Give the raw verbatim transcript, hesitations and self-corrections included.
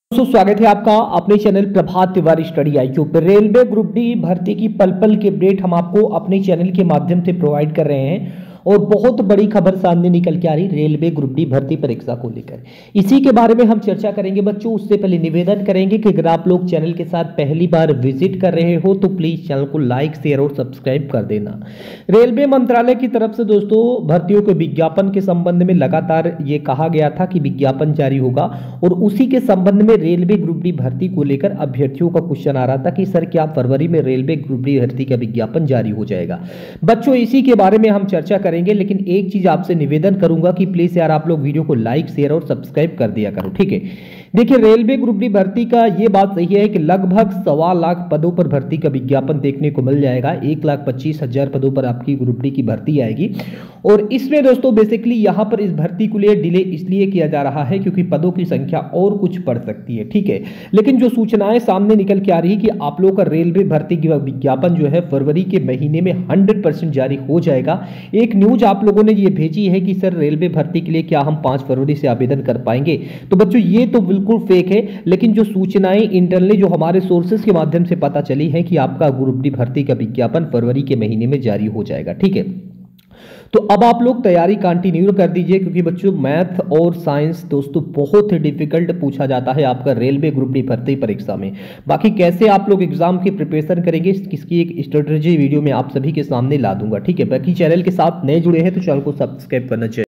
दोस्तों स्वागत है आपका अपने channel Prabhat Tiwari study IQ पर। रेलवे ग्रुप डी भर्ती की पल पल की अपडेट हम आपको अपने चैनल के माध्यम से प्रोवाइड कर रहे हैं और बहुत बड़ी खबर सामने निकल के आ रही रेलवे ग्रुप डी भर्ती परीक्षा को लेकर। इसी के बारे में हम चर्चा करेंगे बच्चों। उससे पहले निवेदन करेंगे कि अगर आप लोग चैनल के साथ पहली बार विजिट कर रहे हो तो प्लीज चैनल को लाइक शेयर और सब्सक्राइब कर देना। रेलवे मंत्रालय की तरफ से दोस्तों भर्तियों के विज्ञापन के संबंध में लगातार ये कहा गया था कि विज्ञापन जारी होगा और उसी के संबंध में रेलवे ग्रुप डी भर्ती को लेकर अभ्यर्थियों का क्वेश्चन आ रहा था कि सर क्या फरवरी में रेलवे ग्रुप डी भर्ती का विज्ञापन जारी हो जाएगा। बच्चों इसी के बारे में हम चर्चा करेंगे, लेकिन एक चीज आपसे निवेदन करूंगा कि प्लीज यार आप लोग वीडियो को लाइक शेयर और सब्सक्राइब कर दिया करो, ठीक है। देखिए रेलवे ग्रुप डी भर्ती का ये बात सही है कि लगभग सवा लाख पदों पर भर्ती का विज्ञापन देखने को मिल जाएगा। एक लाख पच्चीस हजार पदों पर आपकी ग्रुप डी की भर्ती आएगी और इसमें दोस्तों बेसिकली यहां पर इस भर्ती को लिए डिले इसलिए किया जा रहा है क्योंकि पदों की संख्या और कुछ बढ़ सकती है, ठीक है। लेकिन जो सूचनाएं सामने निकल के आ रही है कि आप लोगों का रेलवे भर्ती की विज्ञापन जो है फरवरी के महीने में हंड्रेड परसेंट जारी हो जाएगा। एक न्यूज आप लोगों ने ये भेजी है कि सर रेलवे भर्ती के लिए क्या हम पांच फरवरी से आवेदन कर पाएंगे। तो बच्चों ये तो बिल्कुल फेक है, लेकिन जो सूचनाएं इंटरनली जो हमारे सोर्सेस के माध्यम से पता चली है कि आपका ग्रुप डी भर्ती का विज्ञापन फरवरी के महीने में जारी हो जाएगा, ठीक है। तो अब आप लोग तैयारी कंटिन्यू कर दीजिए क्योंकि बच्चों मैथ और साइंस दोस्तों बहुत ही डिफिकल्ट पूछा जाता है आपका रेलवे ग्रुप डी भर्ती परीक्षा में। बाकी कैसे आप लोग एग्जाम की प्रिपरेशन करेंगे इसकी एक स्ट्रेटजी वीडियो में आप सभी के सामने ला दूंगा, ठीक है। बाकी चैनल के साथ नए जुड़े हैं तो चैनल को सब्सक्राइब करना चाहिए।